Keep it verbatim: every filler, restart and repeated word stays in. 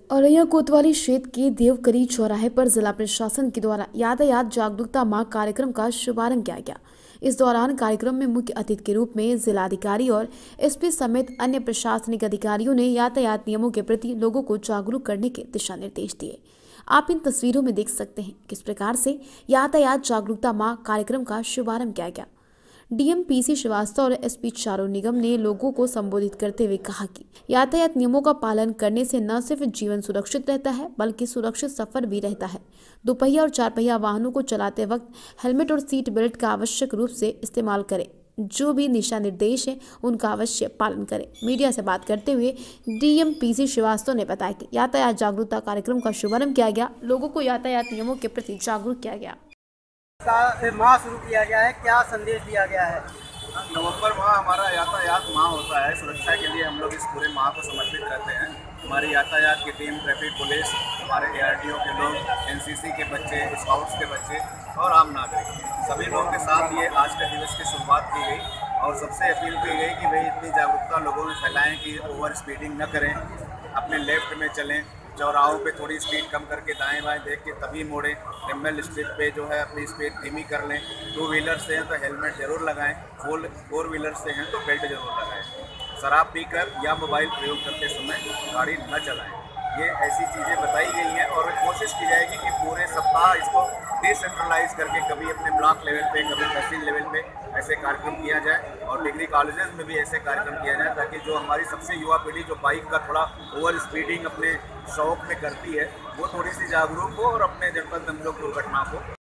औरैया कोतवाली क्षेत्र के देवकरी चौराहे पर जिला प्रशासन के द्वारा यातायात जागरूकता माह कार्यक्रम का शुभारंभ किया गया। इस दौरान कार्यक्रम में मुख्य अतिथि के रूप में जिलाधिकारी और एसपी समेत अन्य प्रशासनिक अधिकारियों ने यातायात नियमों के प्रति लोगों को जागरूक करने के दिशा निर्देश दिए। आप इन तस्वीरों में देख सकते हैं किस प्रकार से यातायात जागरूकता माह कार्यक्रम का शुभारंभ किया गया। डीएम पीसी श्रीवास्तव और एसपी चारों निगम ने लोगों को संबोधित करते हुए कहा कि यातायात नियमों का पालन करने से न सिर्फ जीवन सुरक्षित रहता है बल्कि सुरक्षित सफर भी रहता है। दोपहिया और चार पहिया वाहनों को चलाते वक्त हेलमेट और सीट बेल्ट का आवश्यक रूप से इस्तेमाल करें। जो भी दिशा निर्देश है उनका अवश्य पालन करें। मीडिया से बात करते हुए डीएम पीसी श्रीवास्तव ने बताया कि यातायात जागरूकता कार्यक्रम का शुभारंभ किया गया। लोगों को यातायात नियमों के प्रति जागरूक किया गया। माह शुरू किया गया है, क्या संदेश दिया गया है? नवंबर माह हमारा यातायात माह होता है। सुरक्षा के लिए हम लोग इस पूरे माह को समर्पित रहते हैं। हमारी यातायात की टीम, ट्रैफिक पुलिस, हमारे एआरटीओ के लोग, एनसीसी के बच्चे, स्काउट्स के बच्चे और आम नागरिक, सभी लोगों के साथ ये आज के दिवस की शुरुआत की गई और सबसे अपील की गई कि भाई इतनी जागरूकता लोगों में फैलाएं कि ओवर स्पीडिंग न करें, अपने लेफ्ट में चलें, चौराहों पे थोड़ी स्पीड कम करके दाएं बाएं देख के तभी मोड़ें, सिग्नल स्ट्रिप पे जो है अपनी स्पीड धीमी कर लें। टू व्हीलर से हैं तो हेलमेट जरूर लगाएं, फोर फोर व्हीलर से हैं तो बेल्ट जरूर लगाएं। शराब पीकर या मोबाइल प्रयोग करते समय गाड़ी न चलाएं। ये ऐसी चीज़ें बताई गई हैं और कोशिश की जाएगी कि पूरे सप्ताह इसको डिसेंट्रलाइज करके कभी अपने ब्लॉक लेवल पे, कभी तहसील लेवल पे ऐसे कार्यक्रम किया जाए और डिग्री कॉलेजेस में भी ऐसे कार्यक्रम किया जाए ताकि जो हमारी सबसे युवा पीढ़ी जो बाइक का थोड़ा ओवर स्पीडिंग अपने शौक में करती है वो थोड़ी सी जागरूक हो और अपने जनपद में हम लोग दुर्घटना को